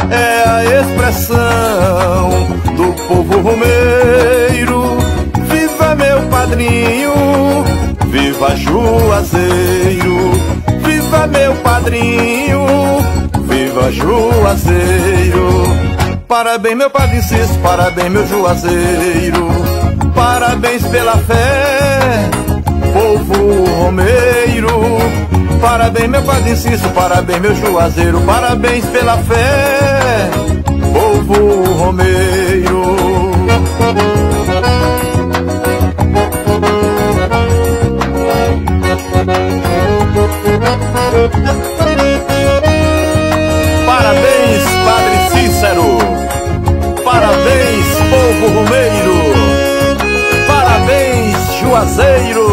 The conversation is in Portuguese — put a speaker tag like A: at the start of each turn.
A: é a expressão do povo romeiro. Viva meu padrinho, viva Juazeiro. Viva meu padrinho, viva Juazeiro. Parabéns meu padrinho Cício, parabéns meu Juazeiro. Parabéns pela fé, povo romeiro. Parabéns meu padrinho Cício, parabéns meu Juazeiro. Parabéns pela fé, povo romeiro. Parabéns, Padre Cícero. Parabéns, povo romeiro. Parabéns, Juazeiro.